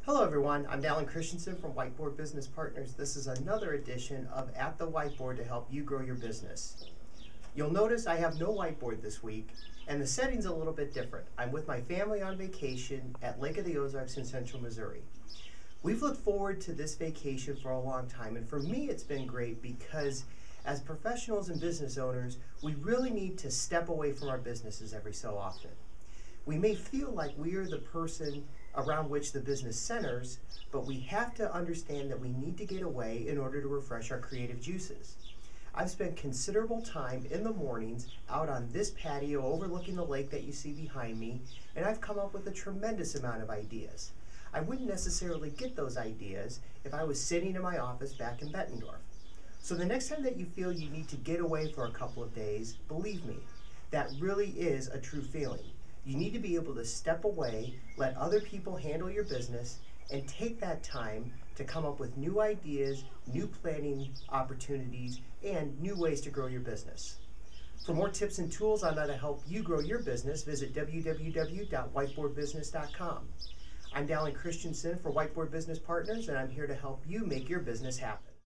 Hello everyone, I'm Dallin Christensen from Whiteboard Business Partners. This is another edition of At the Whiteboard to help you grow your business. You'll notice I have no whiteboard this week, and the setting's a little bit different. I'm with my family on vacation at Lake of the Ozarks in central Missouri. We've looked forward to this vacation for a long time, and for me it's been great because as professionals and business owners, we really need to step away from our businesses every so often. We may feel like we are the person around which the business centers, but we have to understand that we need to get away in order to refresh our creative juices. I've spent considerable time in the mornings out on this patio overlooking the lake that you see behind me, and I've come up with a tremendous amount of ideas. I wouldn't necessarily get those ideas if I was sitting in my office back in Bettendorf. So the next time that you feel you need to get away for a couple of days, believe me, that really is a true feeling. You need to be able to step away, let other people handle your business, and take that time to come up with new ideas, new planning opportunities, and new ways to grow your business. For more tips and tools on how to help you grow your business, visit www.whiteboardbusiness.com. I'm Dallin Christensen for Whiteboard Business Partners, and I'm here to help you make your business happen.